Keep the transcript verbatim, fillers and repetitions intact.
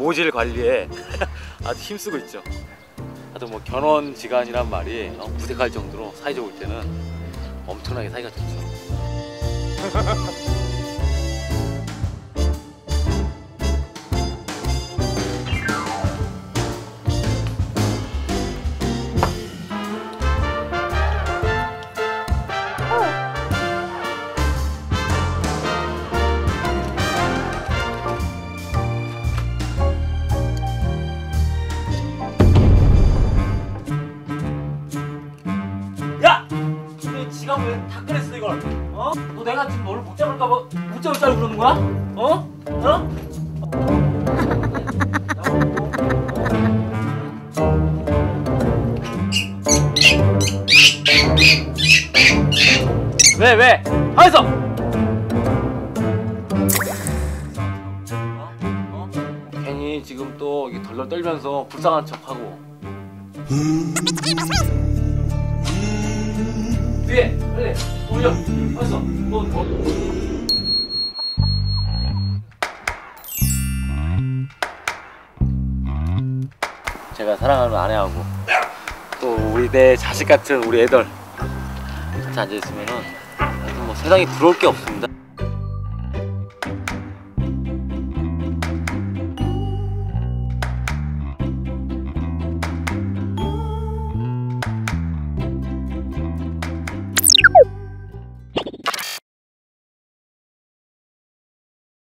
모질 관리에 아주 힘쓰고 있죠. 하여튼 뭐 견원지간이란 말이 어, 무색할 정도로 사이좋을 때는 엄청나게 사이가 좋죠. 야! 너 지갑 왜 다 꺼냈어 이걸? 어? 너 내가 지금 너를 못 잡을까 봐 못 잡을 줄 알고 그러는 거야? 어? 어? 왜 왜? 하면서! 어? 어? 괜히 지금 또 이게 덜덜 떨면서 불쌍한 척하고 뒤에! 빨리! 올려! 알았어! 너, 너. 제가 사랑하는 아내하고 또 우리 내 자식 같은 우리 애들 같이 앉아있으면은 뭐 세상에 부러울 게 없습니다.